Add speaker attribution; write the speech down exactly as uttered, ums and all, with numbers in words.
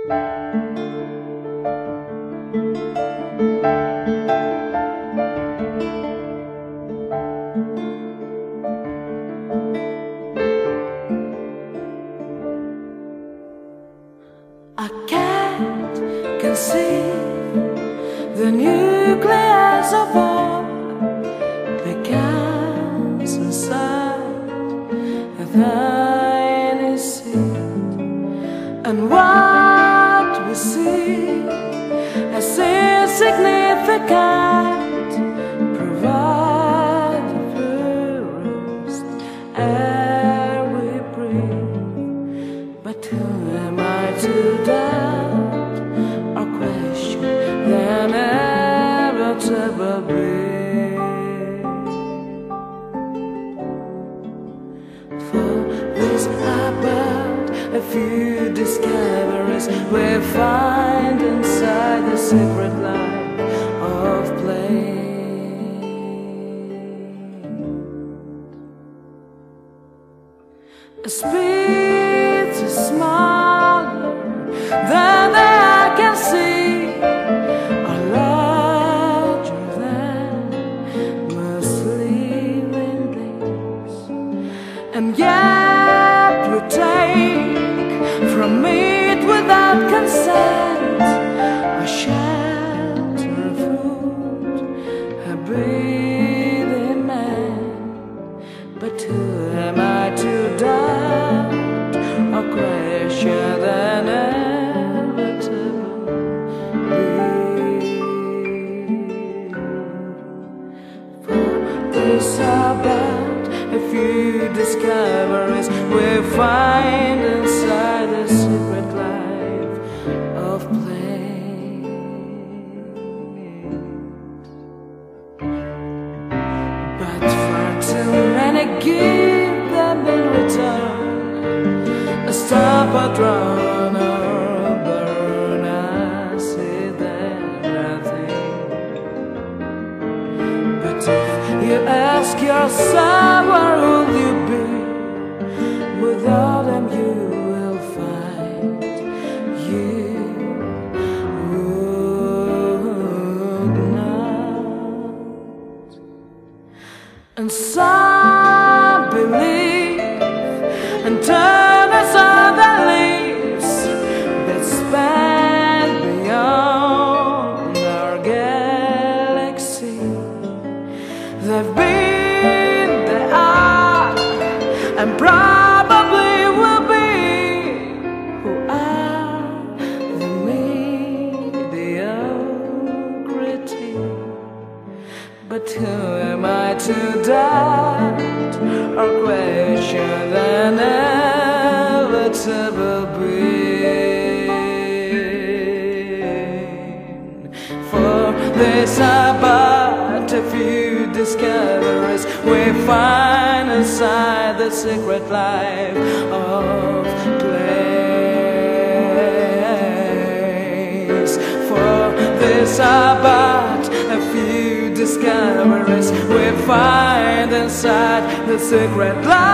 Speaker 1: I can't conceive the nucleus of all begins inside a tiny seed, and what we see as insignificant provide the purest air we breathe. But who am I to doubt or question the inevitable being? For this about a few discoveries we find inside the secret life of play. A speed is smaller than the eye can see, or larger than most living things, and yet we take from it without consent a shelter, food, a breathing man. But who am I to doubt or question the inevitable being? For this about a few discoveries we find inside the secret life of play. But far too many give them in return a stop or drown or burn. I see that thing. But if you ask yourself, where will you be? Without them you will find you would not. And some believe and turn us on the leaves that span beyond our galaxy. They've been, they are, and probably will be, who are the mediocrity. But who am I to doubt or question the inevitable being? For this about a few discoveries we find inside the secret life of place. For this about a few discoveries we find inside the secret life